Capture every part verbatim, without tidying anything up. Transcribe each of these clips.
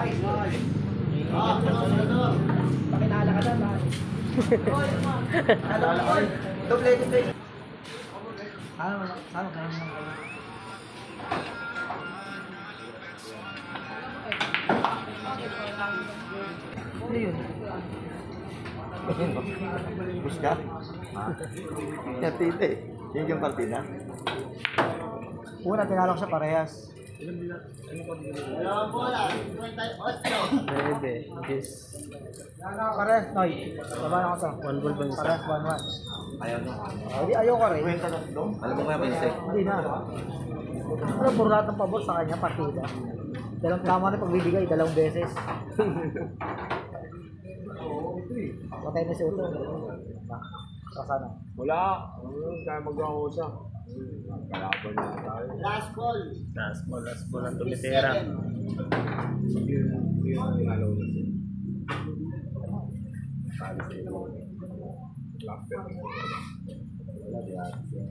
Pakinala ka na. Doble, doble. Ano, ano, ano, ano yun? Bus ka? Natite. Yung yung partida. Una, tinalak siya parehas. Bebe, yes. Parehas, Noy. Laban ako sa. One ball bang isa? Parehas, one, one. Ayaw no. Oh, di ayaw ka rin. Kwenta na doon. Alam mo kaya may insect? Hindi na. Pero puro lahat ng pabor sa kanya, partida. Dalawang tama na pagbibigay, dalawang beses. Patay na si Uto. Kasana. Wala. Ano kaya mag-ausap? Kalaban na tayo. Last call. Last ball, last ball ang tumitera. Yun yung tinalaw na siya. Wala di ate siya.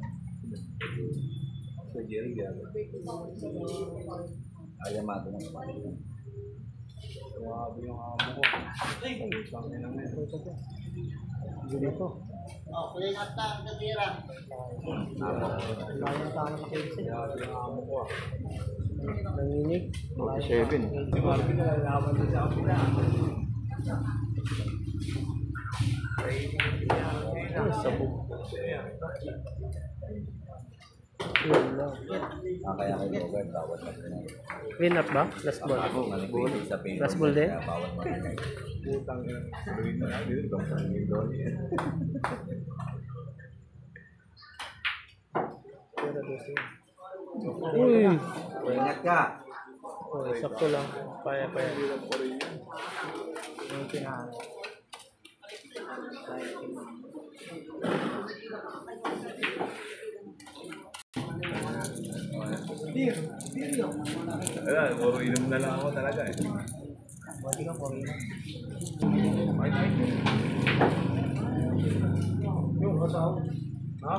Sa Jerry gano'n. Ayaw mato ng kapatid. Grabe yung amo ko. Pagutang niya naman. Dito. Oh, kuling at ang katira. Layo na tayo makikisi. Grabe yung amo ko ah. Nanginig. forty-seven. Si Marvin na lalaban din sa kapila. Ay, sabog. Yun lang. Ah, kaya kay Robert, bawal na rin. Win up ba? Last ball. Ako, maling sa payroll. Last ball din? Kaya bawal mo na. Putang ina. Sabihin na lang dito. Dong yung doon. Uy! Ingat ka. Oh, sakto lang. Paya, paya. Yung pinahan. Wala, puro inom na lang ako talaga eh. Buti ka po rin. Yung kasaw. Ha?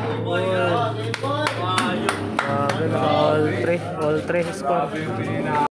Grabe na all three. All three score. Grabe yung pinina.